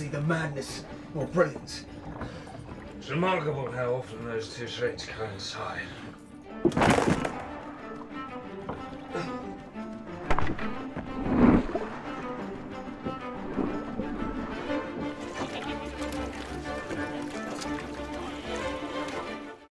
either madness or brilliance. It's remarkable how often those two traits coincide.